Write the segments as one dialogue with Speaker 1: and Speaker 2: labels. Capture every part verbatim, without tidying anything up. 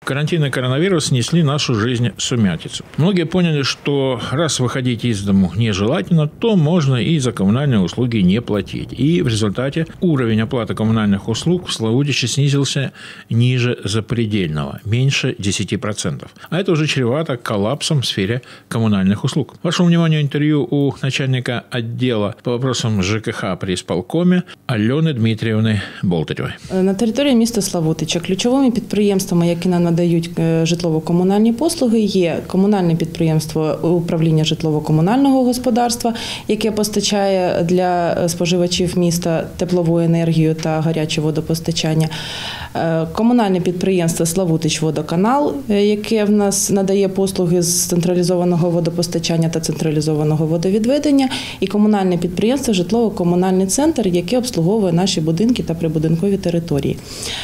Speaker 1: Карантин и коронавирус снесли нашу жизнь в сумятицу. Многие поняли, что раз выходить из дому нежелательно, то можно и за коммунальные услуги не платить. И в результате уровень оплаты коммунальных услуг в Славутиче снизился ниже запредельного, меньше десяти процентов. А это уже чревато коллапсом в сфере коммунальных услуг. Вашему вниманию интервью у начальника отдела по вопросам ЖКХ при исполкоме Альони Дмитріївни Болтарєвої.
Speaker 2: На території міста Славутича ключовими підприємствами, які нам надають житлово-комунальні послуги, є комунальне підприємство управління житлово-комунального господарства, яке постачає для споживачів міста теплову енергію та гаряче водопостачання, комунальне підприємство «Славутичводоканал», яке в нас надає послуги з централізованого водопостачання та централізованого водовідведення, і комунальне підприємство «Житлово-комунальний центр», яке обслуговує наші будинки та прибудинкові території.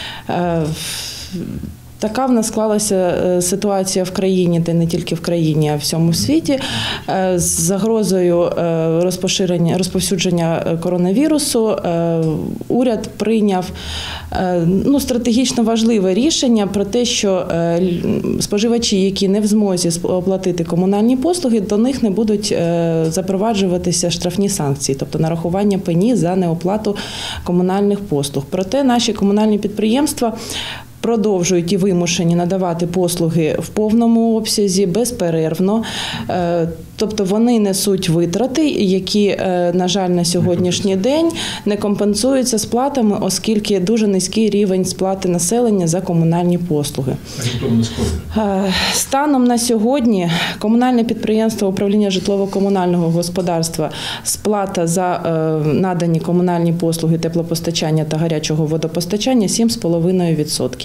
Speaker 2: Така в нас склалася ситуація в країні, та не тільки в країні, а в всьому світі, з загрозою розпоширення, розповсюдження коронавірусу. Уряд прийняв ну, стратегічно важливе рішення про те, що споживачі, які не в змозі оплатити комунальні послуги, до них не будуть запроваджуватися штрафні санкції, тобто нарахування пені за неоплату комунальних послуг. Проте наші комунальні підприємства продовжують і вимушені надавати послуги в повному обсязі, безперервно. Тобто вони несуть витрати, які, на жаль, на сьогоднішній день не компенсуються сплатами, оскільки дуже низький рівень сплати населення за комунальні послуги. Станом на сьогодні комунальне підприємство управління житлово-комунального господарства сплата за надані комунальні послуги теплопостачання та гарячого водопостачання сім цілих п'ять десятих відсотка.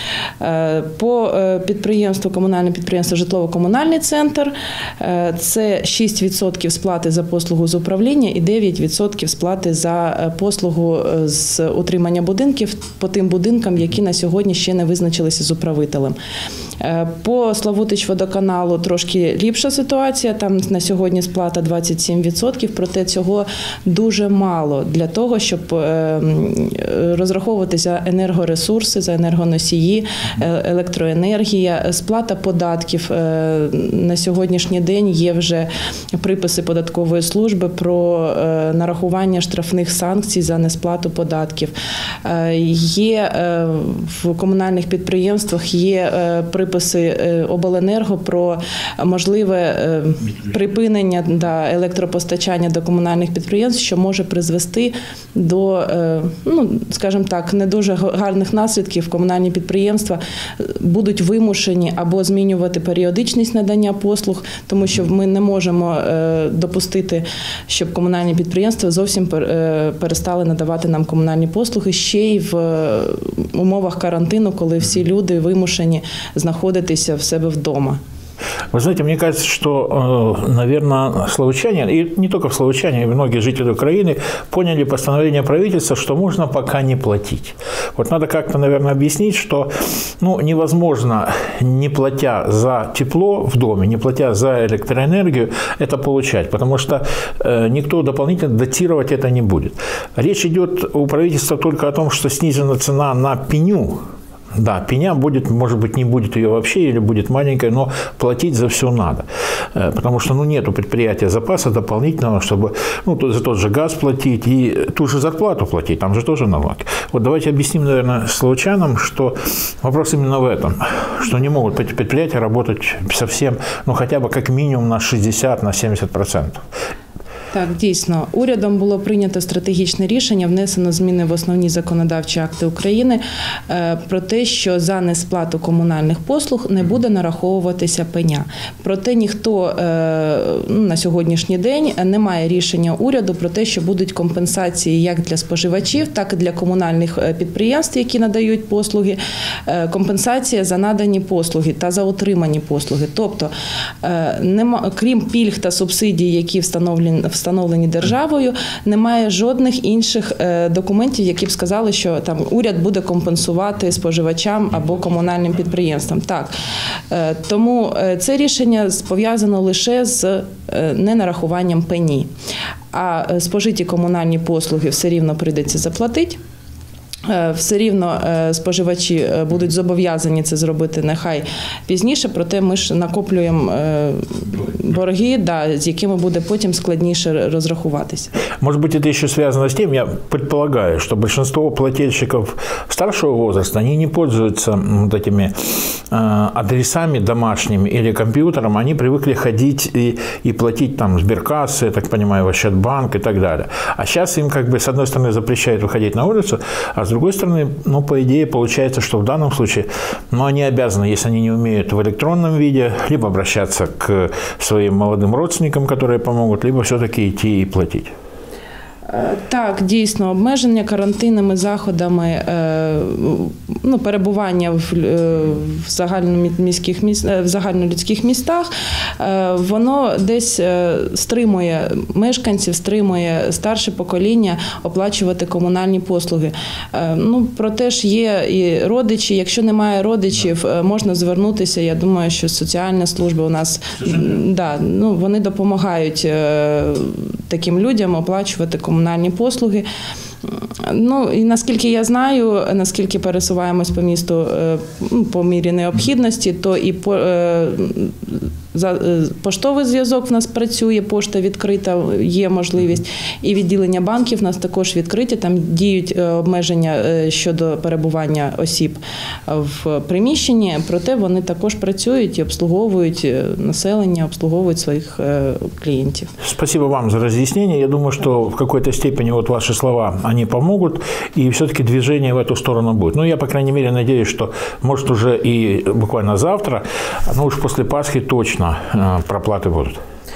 Speaker 2: По підприємству, комунальне підприємство «Житлово-комунальний центр» це шість відсотків сплати за послугу з управління і дев'ять відсотків сплати за послугу з утримання будинків по тим будинкам, які на сьогодні ще не визначилися з управителем. По Славутичводоканалу трошки ліпша ситуація, там на сьогодні сплата двадцять сім відсотків, проте цього дуже мало для того, щоб розраховувати за енергоресурси, за енергоносії, електроенергія, сплата податків. На сьогоднішній день є вже приписи податкової служби про нарахування штрафних санкцій за несплату податків. Є в комунальних підприємствах є приписи обленерго про можливе припинення да, електропостачання до комунальних підприємств, що може призвести до, ну, скажімо так, не дуже гарних наслідків. Комунальні підприємства будуть вимушені або змінювати періодичність надання послуг, тому що ми не можемо допустити, щоб комунальні підприємства зовсім перестали надавати нам комунальні послуги ще й в умовах карантину, коли всі люди вимушені знаходитися в себе вдома.
Speaker 1: Вы знаете, мне кажется, что, наверное, славутчане, и не только славутчане, и многие жители Украины поняли постановление правительства, что можно пока не платить. Вот надо как-то, наверное, объяснить, что ну, невозможно, не платя за тепло в доме, не платя за электроэнергию, это получать, потому что никто дополнительно датировать это не будет. Речь идет у правительства только о том, что снизена цена на пеню. Да, пеня будет, может быть, не будет ее вообще или будет маленькая, но платить за все надо. Потому что ну, нет у предприятия запаса дополнительного, чтобы ну, за тот же газ платить и ту же зарплату платить, там же тоже налоги. Вот давайте объясним, наверное, славутчанам, что вопрос именно в этом, что не могут предприятия работать совсем, ну хотя бы как минимум на шестьдесят, на семьдесят процентов.
Speaker 2: Так, дійсно. Урядом було прийнято стратегічне рішення, внесено зміни в основні законодавчі акти України про те, що за несплату комунальних послуг не буде нараховуватися пеня. Проте ніхто на сьогоднішній день не має рішення уряду про те, що будуть компенсації як для споживачів, так і для комунальних підприємств, які надають послуги, компенсація за надані послуги та за отримані послуги. Тобто, крім пільг та субсидій, які встановлені встановлені державою, немає жодних інших документів, які б сказали, що там уряд буде компенсувати споживачам або комунальним підприємствам. Так. Тому це рішення пов'язано лише з ненарахуванням пені. А спожиті комунальні послуги все рівно прийдеться заплатити. все рівно споживачі будуть зобов'язані це зробити нехай пізніше, проте ми ж накоплюємо борги, да, з якими буде потім складніше розрахуватися.
Speaker 1: Может быть, это еще связано с тем, я предполагаю, что большинство плательщиков старшего возраста, они не пользуются вот этими адресами домашними или компьютером, они привыкли ходить и, и платить там сберкассы, я так понимаю, Ощадбанк и так далее. А сейчас им как бы с одной стороны запрещают выходить на улицу, а с другой стороны, ну, по идее, получается, что в данном случае, ну, они обязаны, если они не умеют в электронном виде, либо обращаться к своим молодым родственникам, которые помогут, либо все-таки идти и платить.
Speaker 2: Так, дійсно, обмеження карантинними заходами, ну, перебування в, в загальноміських міст, в загальнолюдських містах, воно десь стримує мешканців, стримує старше покоління оплачувати комунальні послуги. Ну, проте ж є і родичі, якщо немає родичів, можна звернутися, я думаю, що соціальні служби у нас, да, ну, вони допомагають таким людям оплачувати комунальні послуги. Ну, і наскільки я знаю, наскільки пересуваємось по місту по мірі необхідності, то і по, поштовий зв'язок в нас працює, пошта відкрита, є можливість, і відділення банків в нас також відкриті, там діють обмеження щодо перебування осіб в приміщенні, проте вони також працюють і обслуговують населення, обслуговують своїх клієнтів.
Speaker 1: Спасибо вам за разъяснение. Я думаю, что в какой-то степени вот ваши слова, они помогут, и все-таки движение в эту сторону будет. Ну, я, по крайней мере, надеюсь, что, может, уже и буквально завтра, ну уж после Пасхи точно проплаты будут.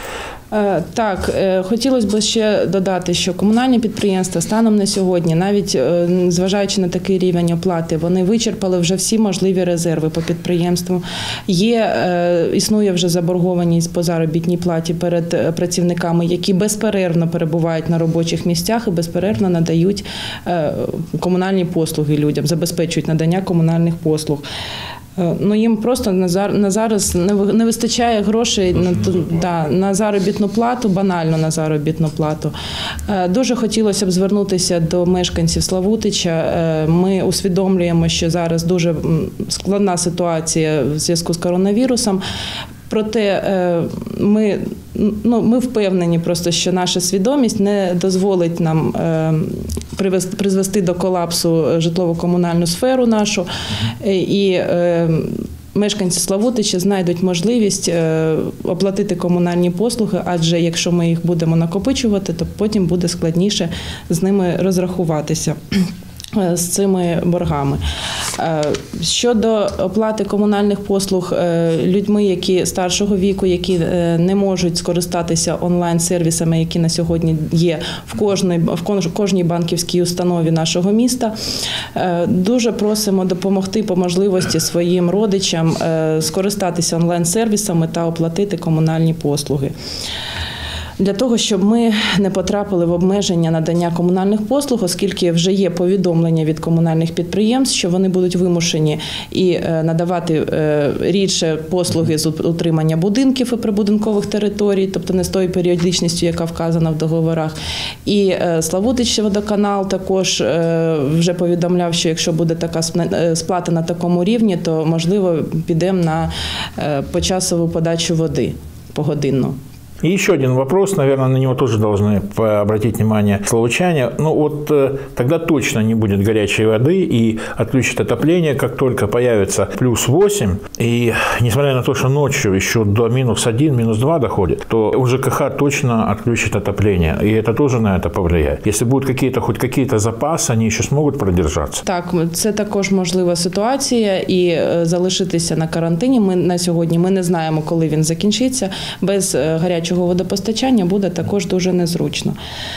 Speaker 2: Так, хотілося б ще додати, що комунальні підприємства станом на сьогодні, навіть зважаючи на такий рівень оплати, вони вичерпали вже всі можливі резерви по підприємству. Є, існує вже заборгованість по заробітній платі перед працівниками, які безперервно перебувають на робочих місцях і безперервно надають комунальні послуги людям, забезпечують надання комунальних послуг. Ну, їм просто на зараз не вистачає грошей на, да, на заробітну плату, банально на заробітну плату. Дуже хотілося б звернутися до мешканців Славутича. Ми усвідомлюємо, що зараз дуже складна ситуація в зв'язку з коронавірусом. Проте ми, ну, ми впевнені просто, що наша свідомість не дозволить нам призвести до колапсу житлово-комунальну сферу нашу. І мешканці Славутича знайдуть можливість оплатити комунальні послуги, адже якщо ми їх будемо накопичувати, то потім буде складніше з ними розрахуватися. З цими боргами. Щодо оплати комунальних послуг людьми, які старшого віку, які не можуть скористатися онлайн-сервісами, які на сьогодні є в кожній, в кожній банківській установі нашого міста, дуже просимо допомогти по можливості своїм родичам скористатися онлайн-сервісами та оплатити комунальні послуги. Для того, щоб ми не потрапили в обмеження надання комунальних послуг, оскільки вже є повідомлення від комунальних підприємств, що вони будуть вимушені і надавати рідше послуги з утримання будинків і прибудинкових територій, тобто не з тою періодичністю, яка вказана в договорах. І Славутичводоканал також вже повідомляв, що якщо буде така сплата на такому рівні, то, можливо, підемо на почасову подачу води погодинну.
Speaker 1: И еще один вопрос, наверное, на него тоже должны обратить внимание славутчане. Ну вот тогда точно не будет горячей воды и отключат отопление, как только появится плюс восемь. И несмотря на то, что ночью еще до минус один, минус два доходит, то у ЖКХ точно отключат отопление. И это тоже на это повлияет. Если будут какие-то, хоть какие-то запасы, они еще смогут продержаться.
Speaker 2: Так, це також можлива ситуація. І залишитися на карантині ми на сьогодні, ми не знаємо, коли він закінчиться. Без гарячої водопостачання буде також дуже незручно.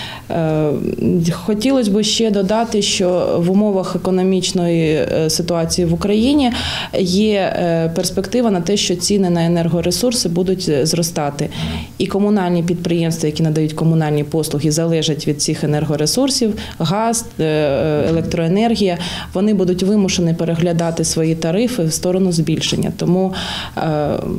Speaker 2: Хотілося б ще додати, що в умовах економічної ситуації в Україні є перспектива на те, що ціни на енергоресурси будуть зростати. І комунальні підприємства, які надають комунальні послуги, залежать від цих енергоресурсів, газ, електроенергія, вони будуть вимушені переглядати свої тарифи в сторону збільшення. Тому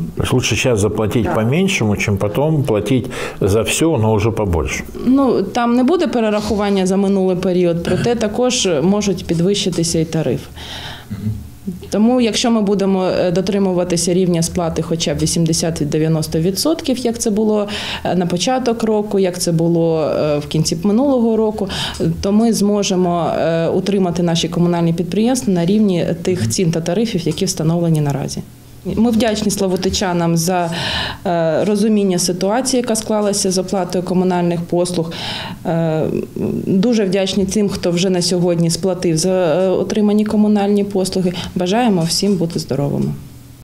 Speaker 1: лучше зараз заплатити поменшому, чим потім платити за все, але вже побольше.
Speaker 2: Ну, там не буде перерахування за минулий період, проте також можуть підвищитися і тарифи. Тому, якщо ми будемо дотримуватися рівня сплати хоча б вісімдесят-дев'яносто відсотків, як це було на початок року, як це було в кінці минулого року, то ми зможемо утримати наші комунальні підприємства на рівні тих цін та тарифів, які встановлені наразі. Ми вдячні славутичанам за розуміння ситуації, яка склалася з оплатою комунальних послуг. Дуже вдячні тим, хто вже на сьогодні сплатив за отримані комунальні послуги. Бажаємо всім бути здоровими.